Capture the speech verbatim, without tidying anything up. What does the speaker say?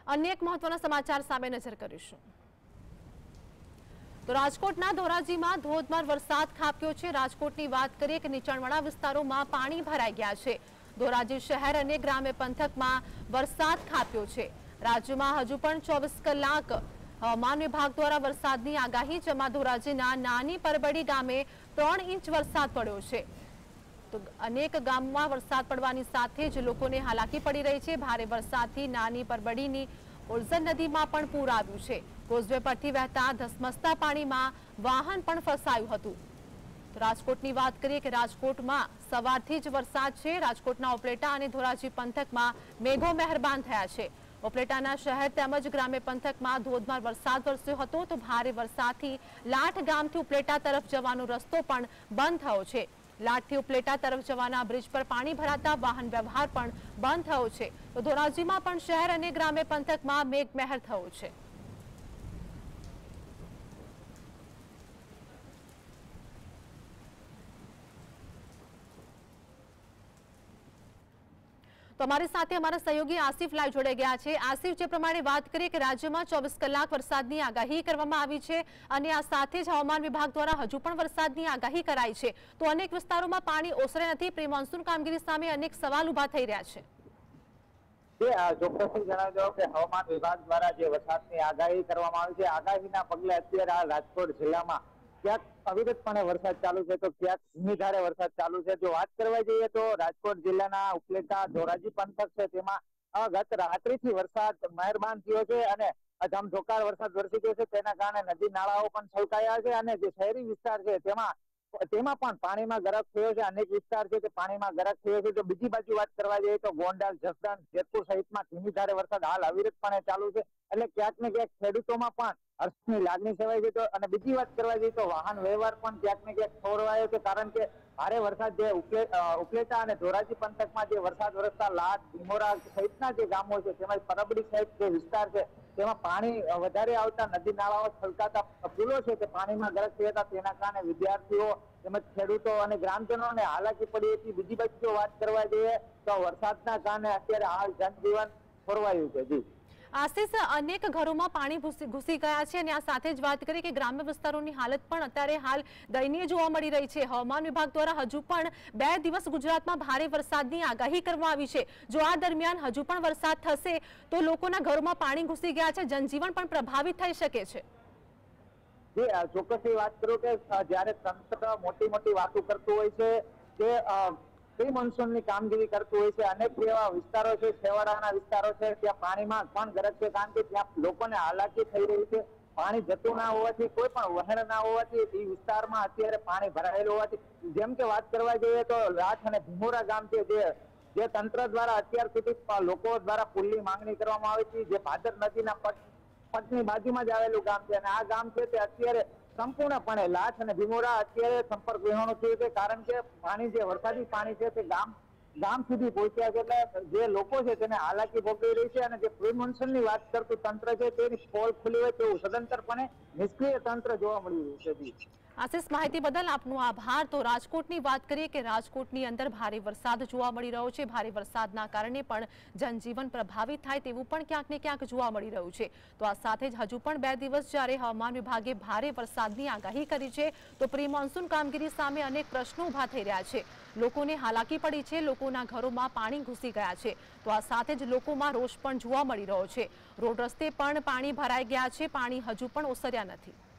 અન્ય એક મહત્વના સમાચાર સામે નજર કરીશું તો રાજકોટના ધોરાજીમાં ધોધમાર વરસાદ ખાબક્યો છે। રાજકોટની વાત કરીએ કે નીચાણવાળા વિસ્તારોમાં પાણી ભરાઈ ગયા છે। ધોરાજી શહેર અને ગ્રામ્ય પંથકમાં વરસાદ ખાબક્યો છે। રાજ્યમાં હજુ પણ ચોવીસ કલાક હવામાન વિભાગ દ્વારા વરસાદની આગાહી। જેમાં ધોરાજીના નાની પરબડી ગામે ત્રણ ઇંચ વરસાદ પડ્યો છે। તો અનેક ગામમાં વરસાદ પડવાની સાથે જ લોકોને હાલાકી પડી રહી છે। ભારે વરસાદથી નાની પરબડીની ઉલઝન નદીમાં પણ પૂર આવ્યું છે। કોઝવે પરથી વહેતા ધસમસતા પાણીમાં વાહન પણ ફસાયું હતું। તો રાજકોટની વાત કરીએ કે રાજકોટમાં સવારથી જ વરસાદ છે। રાજકોટના ઉપલેટા અને ધોરાજી પંથકમાં મેઘો મહેરબાન થયા છે। ઉપલેટાના શહેર તેમજ ગ્રામ્ય પંથકમાં ધોધમાર વરસાદ વરસ્યો હતો। તો ભારે વરસાદથી લાઠ ગામથી ઉપલેટા તરફ જવાનો રસ્તો પણ બંધ થયો છે। લાઠથી ઉપલેટા તરફ જવાના બ્રિજ પર પાણી ભરાતા વાહન વ્યવહાર પણ બંધ થયો છે। તો ધોરાજીમાં પણ શહેર અને ગ્રામ્ય પંથકમાં મેઘમહેર થયો છે। તો અમારી સાથે અમારા સહયોગી આસિફ લાઈવ જોડાઈ ગયા છે। આસિફ, જે પ્રમાણે વાત કરીએ કે રાજ્યમાં ચોવીસ કલાક વરસાદની આગાહી કરવામાં આવી છે અને આ સાથે જ હવામાન વિભાગ દ્વારા હજુ પણ વરસાદની આગાહી કરાઈ છે। તો અનેક વિસ્તારોમાં પાણી ઓસરે નથી। પ્રી મોન્સૂન કામગીરી સામે અનેક સવાલ ઉભા થઈ રહ્યા છે। ચોક્કસથી જણાવજો કે હવામાન વિભાગ દ્વારા જે વરસાદની આગાહી કરવામાં આવી છે, આગાહીના પગલે અત્યારે આ રાજકોટ જિલ્લામાં ક્યાંક અવિરતપણે વરસાદ ચાલુ છે તો ક્યાંક ધીમી ધારે વરસાદ ચાલુ છે। જો વાત કરવા જઈએ તો રાજકોટ જિલ્લાના ઉપલેટા ધોરાજી પંથક છે તેમાં ગત રાત્રિથી વરસાદ મહેરબાન થયો છે અને ધમધોકાર વરસાદ વરસી ગયો છે। તેના કારણે નદી નાળાઓ પણ છલકાયા છે અને જે શહેરી વિસ્તાર છે તેમાં તેમાં પણ પાણીમાં ગરક થયો છે। અનેક વિસ્તાર છે તે પાણીમાં ગરક થયો છે। તો બીજી બાજુ વાત કરવા જઈએ તો ગોંડલ, જસદણ, જેતપુર સહિતમાં ધીમી ધારે વરસાદ હાલ અવિરતપણે ચાલુ છે। એટલે ક્યાંક ને ક્યાંક ખેડૂતોમાં પણ હર્ષની લાગણી છવાઈ ગઈ છે। અને બીજી વાત કરવા જઈએ તો વાહન વ્યવહાર પણ ક્યાંક ને ક્યાંક ખોરવાયો છે, કારણ કે ભારે વરસાદ જે ઉપલેટા અને ધોરાજી પંથકમાં જે વરસાદ વરસતા લાઠ, ભીમોરા સહિતના જે ગામો છે તેમજ પરબડી સહિત જે વિસ્તાર છે તેમાં પાણી વધારે આવતા નદી નાળાઓ છલકાતા પુલો છે તે પાણીમાં ગરક થયા હતા। તેના કારણે વિદ્યાર્થીઓ તેમજ ખેડૂતો અને ગ્રામજનોને હાલાકી પડી હતી। બીજી બાજુ જો વાત કરવા જઈએ તો વરસાદના કારણે અત્યારે હાલ જનજીવન ખોરવાયું છે। જી આશિષ, અનેક ઘરોમાં પાણી ઘૂસી ગયા છે અને આ સાથે જ વાત કરીએ કે ગ્રામ્ય વિસ્તારોની હાલત પણ અત્યારે હાલ દયનીય જોવા મળી રહી છે। હવામાન વિભાગ દ્વારા હજુ પણ બે દિવસ ગુજરાતમાં ભારે વરસાદની આગાહી કરવામાં આવી છે। જો આ દરમિયાન હજુ પણ વરસાદ થશે તો લોકોના ઘરોમાં પાણી ઘૂસી ગયા છે, જનજીવન પણ પ્રભાવિત થઈ શકે છે। ચોક્કસથી વાત કરું કે જયારે તંત્ર મોટી મોટી વાતો કરતું હોય છે કે પ્રી મોન્સૂનની કામગીરી કરતું હોય છે, અનેક એવા વિસ્તારો છે, છેવાડાના વિસ્તારો છે ત્યાં પાણીમાં પણ ગરજ છે, કારણ કે ત્યાં લોકોને હાલાકી થઈ રહી છે। પાણી જતું ના હોવાથી, કોઈ પણ વહેણ ના હોવાથી એ વિસ્તારમાં અત્યારે પાણી ભરાયેલું હોવાથી, જેમ કે વાત કરવા જઈએ તો લાઠ અને ભીમોરા ગામ છે જે જે તંત્ર દ્વારા અત્યાર સુધી લોકો દ્વારા પુલની માંગણી કરવામાં આવી હતી, જે ભાદર નદીના પટ પટની બાજુમાં જ આવેલું ગામ છે અને આ ગામ છે તે અત્યારે સંપૂર્ણપણે લાઠ અને ભીમોરા અત્યારે સંપર્ક વિહોણું થયું છે, કારણ કે પાણી જે વરસાદી પાણી છે તે ગામ ગામ સુધી પહોંચ્યા છે। એટલે જે લોકો છે તેને હાલાકી ભોગવી રહી છે અને જે પ્રી મોન્સૂનની વાત કરતું તંત્ર છે તેની પોલ ખુલી હોય તેવું સદંતરપણે નિષ્ક્રિય તંત્ર જોવા મળી રહ્યું છે। આશિષ, માહિતી બદલ આપનો આભાર। તો રાજકોટની વાત કરીએ કે રાજકોટની અંદર ભારે વરસાદ જોવા મળી રહ્યો છે। ભારે વરસાદના કારણે પણ જનજીવન પ્રભાવિત થાય તેવું પણ ક્યાંક ને ક્યાંક જોવા મળી રહ્યું છે। તો આ સાથે જ હજુ પણ બે દિવસ જ્યારે હવામાન વિભાગે ભારે વરસાદની આગાહી કરી છે તો પ્રી મોન્સૂન કામગીરી સામે અનેક પ્રશ્નો ઉભા થઈ રહ્યા છે। લોકોને હાલાકી પડી છે, લોકોના ઘરોમાં પાણી ઘૂસી ગયા છે। તો આ સાથે જ લોકોમાં રોષ પણ જોવા મળી રહ્યો છે। રોડ રસ્તે પણ પાણી ભરાઈ ગયા છે, પાણી હજુ પણ ઓસર્યા નથી।